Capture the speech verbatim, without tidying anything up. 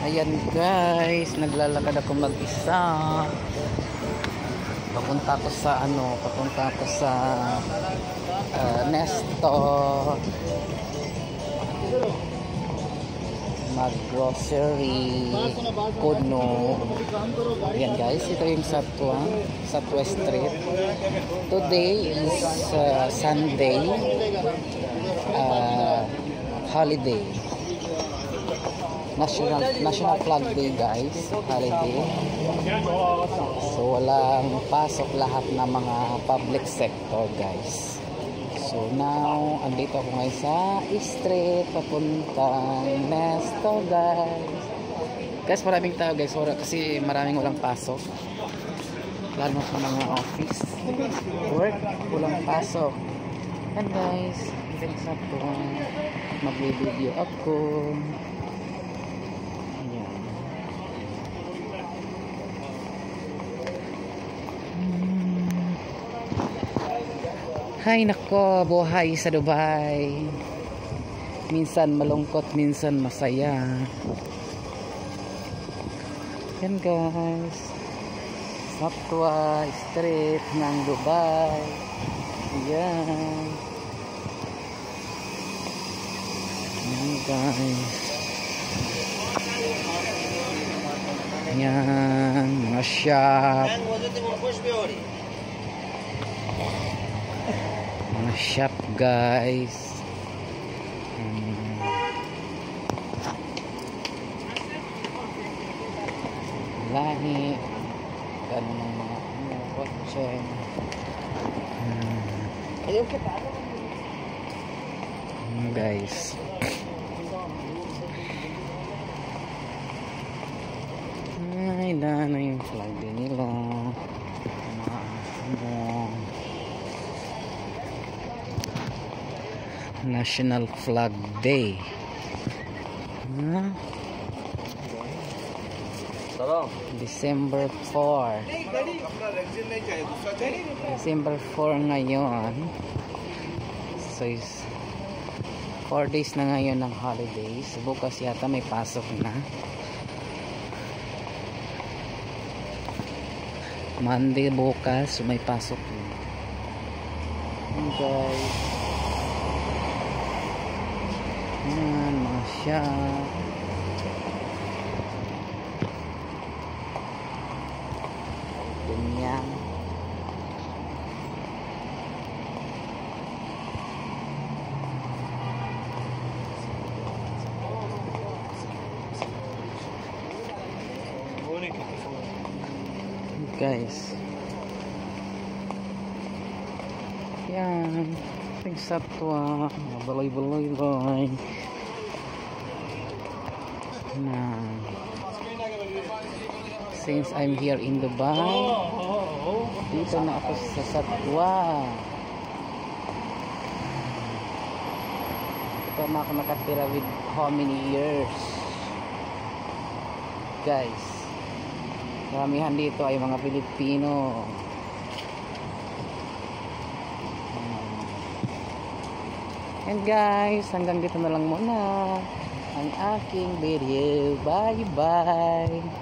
Ayan guys, naglalakad ako mag-isa. Papunta ko sa ano, papunta ko sa uh, Nesto. Mag-grocery, Kuno. Ayan guys, ito yung Satwa, Satwa Street. Today is uh, Sunday, uh, holiday. National National Flag Day guys, holiday. So walang pasok lahat ng mga public sector guys. So now, andito ako ngayon sa street papuntang Nesto guys. Guys, maraming tao guys, wala, kasi maraming walang pasok. Lalo sa mga office, work, walang pasok. And guys, even sa to, mag-video ako. Hay nako, buhay sa Dubai. Minsan malungkot, minsan masaya. Yan guys, Satwa Street ng Dubai. Yan. Yan guys. Yan, mga shop. Mga shop guys. Hmm. Lahi. Ganun ng mga ano, kotse. Hmm. Ayaw kita. Hmm, guys. Ay, na na yung flag din nila. Mga ano. National Flag Day. Huh? December fourth. December fourth ngayon. So is four days na ngayon ng holidays. Bukas yata may pasok na. Monday bukas may pasok na. Okay. Yan, mga shop. Ganyan. Guys. Yan. Yung Satwa, baloy-baloy-baloy. Nah, since I'm here in Dubai, dito na ako sa Satwa. Ito na ako nakatira with how many years. Guys, maramihan dito ay mga Pilipino. And guys, hanggang dito na lang muna ang aking video. Bye bye.